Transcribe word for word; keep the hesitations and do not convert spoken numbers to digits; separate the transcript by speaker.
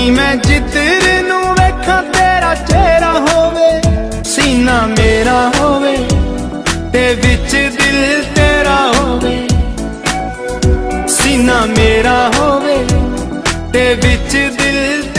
Speaker 1: नी मैं जिधर नू वेखा तेरा चेहरा होवे, सीना मेरा होवे ते विच दिल तेरा होवे, सीना मेरा होवे ते विच दिल